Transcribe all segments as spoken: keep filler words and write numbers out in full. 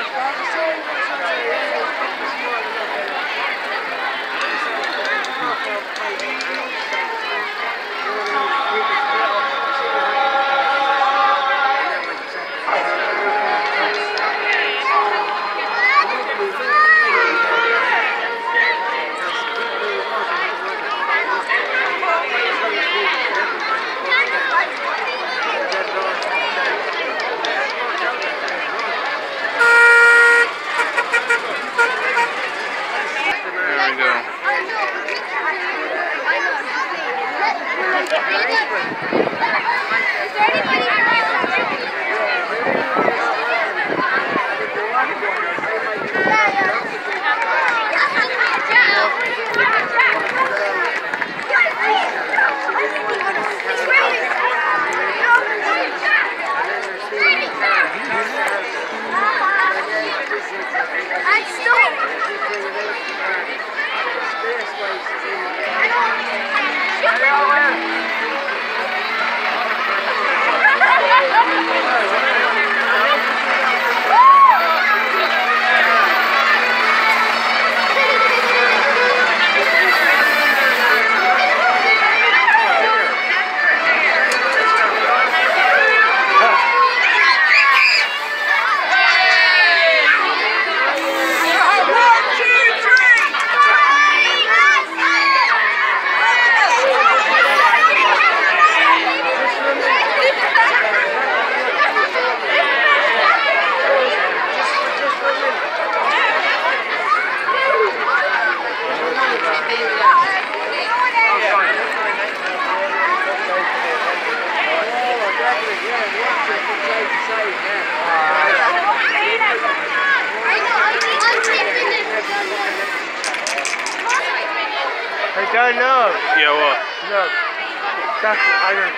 I don't know. Yeah, what? No. That's, I don't.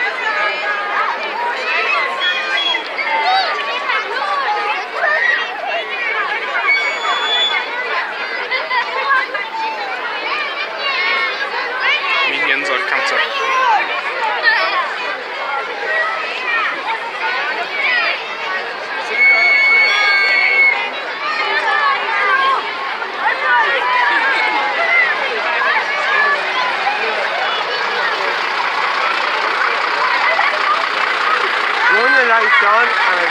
Minions or cancer. Turn the lights on and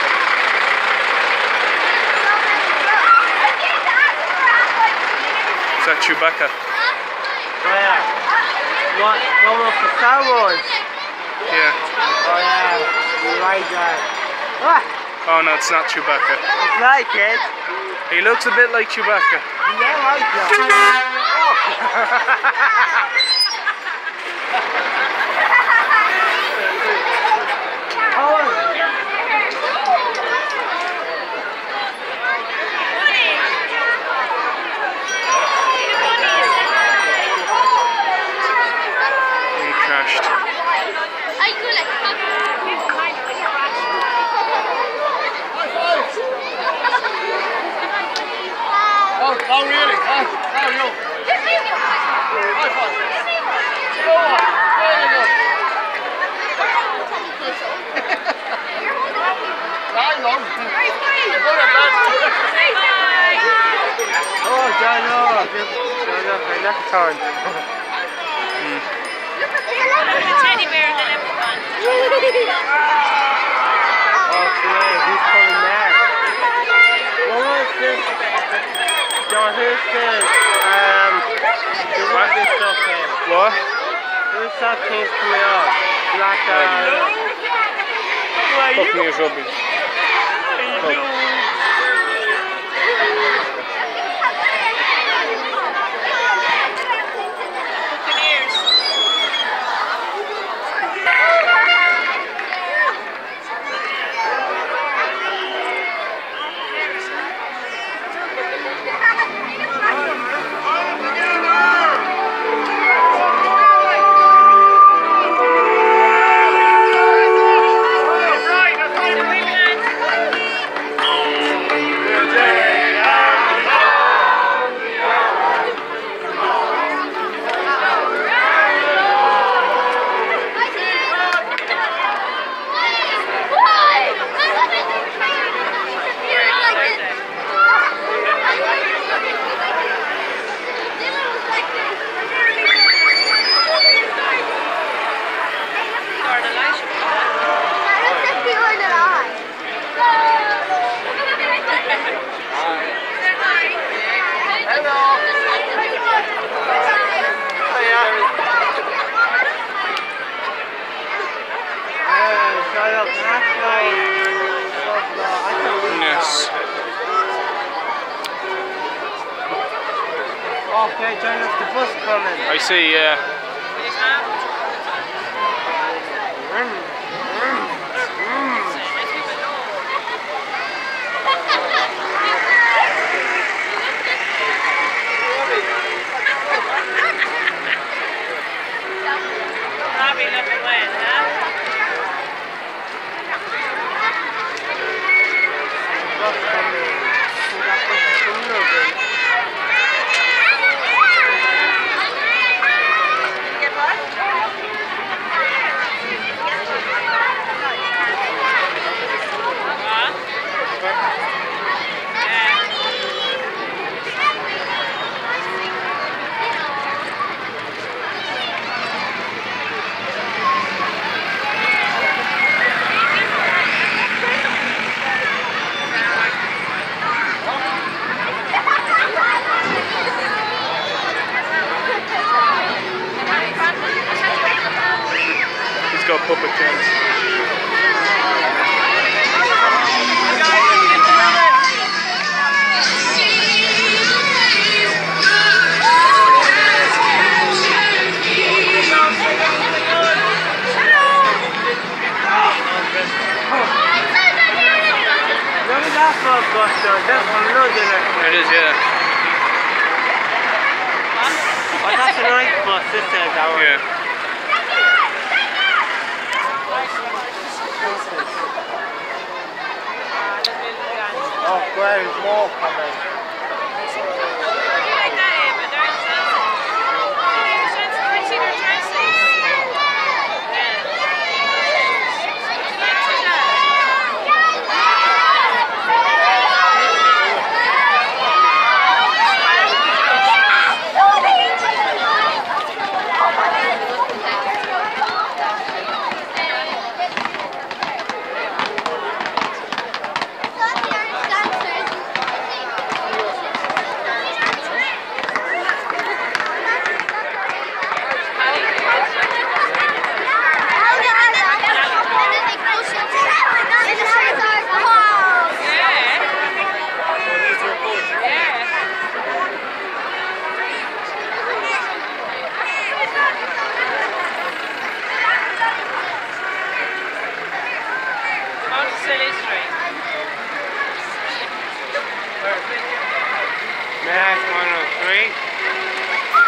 Is that Chewbacca? yeah. What one of the Star Wars? Yeah. Oh yeah, you're right there. Ah, Oh no, it's not Chewbacca. it's like it. He looks a bit like Chewbacca. Yeah, right there. He crashed. Oh, oh really? Oh, oh, no. High five. Go on. There you go. I know. Oh, John, no. John, no, I left turn. Mm. The teddy bear in the left one. Okay, who's coming there? What was this? John, who's this? Um, the what this stuff is? What? Who's that thing coming up? Like, uh... Fuck me, it's rubbish. Well, Yes. okay, John, that's the bus coming. I see, yeah. Probably looking wet, huh? Bus coming. That bus is coming over. He's got puppet chance. Look at that bus, bus, John. That's from another direction. It is, yeah. Oh, that's a nice bus. This says that one. Yeah. Oh, great. There's more coming. Mass one oh three.